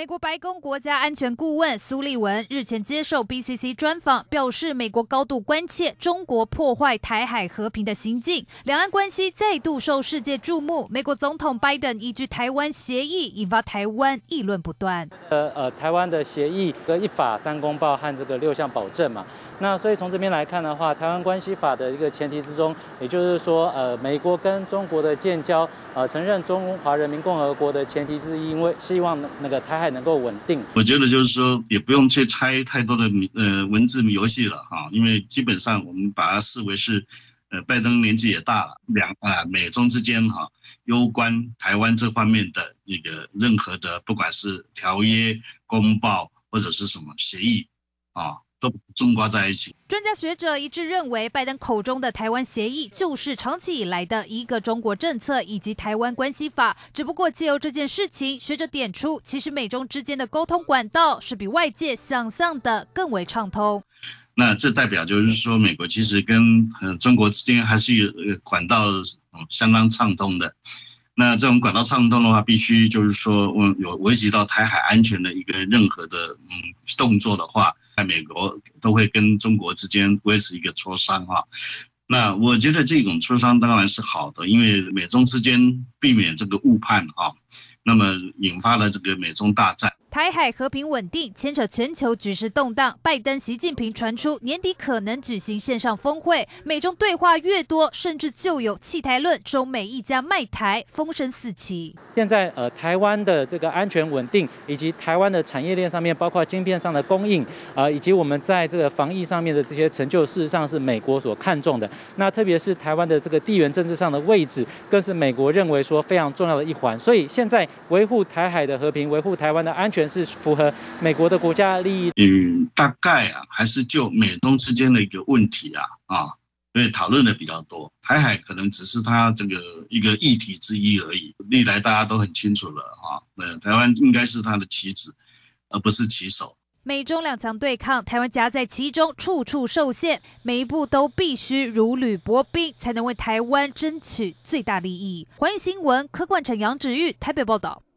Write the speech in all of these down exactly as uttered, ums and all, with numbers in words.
美国白宫国家安全顾问苏利文日前接受 B C C 专访，表示美国高度关切中国破坏台海和平的行径，两岸关系再度受世界注目。美国总统拜登依据台湾协议，引发台湾议论不断。 呃呃，台湾的协议和一法三公报和这个六项保证嘛，那所以从这边来看的话，台湾关系法的一个前提之中，也就是说，呃，美国跟中国的建交，呃，承认中华人民共和国的前提是因为希望那个台海能够稳定。 我觉得就是说，也不用去猜太多的呃文字游戏了哈，因为基本上我们把它视为是，呃，拜登年纪也大了，两啊、呃、美中之间哈，攸关台湾这方面的一个任何的，不管是条约、公报或者是什么协议啊，都中挂在一起。 专家学者一致认为，拜登口中的台湾协议就是长期以来的一个中国政策以及台湾关系法，只不过借由这件事情，学者点出，其实美中之间的沟通管道是比外界想象的更为畅通。 那这代表就是说，美国其实跟呃中国之间还是有管道相当畅通的。那这种管道畅通的话，必须就是说，嗯，有危及到台海安全的一个任何的嗯动作的话，在美国都会跟中国之间维持一个磋商哈。那我觉得这种磋商当然是好的，因为美中之间避免这个误判啊，那么引发了这个美中大战。 台海和平稳定牵扯全球局势动荡，拜登、习近平传出年底可能举行线上峰会，美中对话越多，甚至就有弃台论，中美一家卖台，风声四起。 现在呃，台湾的这个安全稳定，以及台湾的产业链上面，包括晶片上的供应，啊、呃，以及我们在这个防疫上面的这些成就，事实上是美国所看重的。那特别是台湾的这个地缘政治上的位置，更是美国认为说非常重要的一环。所以现在维护台海的和平，维护台湾的安全，是符合美国的国家利益。 嗯，大概啊，还是就美中之间的一个问题啊啊，所以讨论的比较多。台海可能只是它这个一个议题之一而已。历来大家都很清楚了啊，呃，台湾应该是它的棋子，而不是棋手。 美中两强对抗，台湾夹在其中，处处受限，每一步都必须如履薄冰，才能为台湾争取最大利益。环宇新闻柯冠成、杨芷玉台北报道。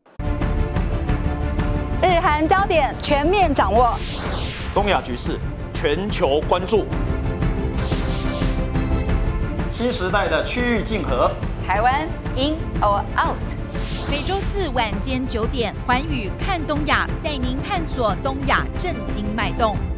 日韩焦点全面掌握， 东亚局势全球关注，新时代的区域竞合， 台湾 in or out。 每周四晚间九点，环宇看东亚，带您探索东亚政经脉动。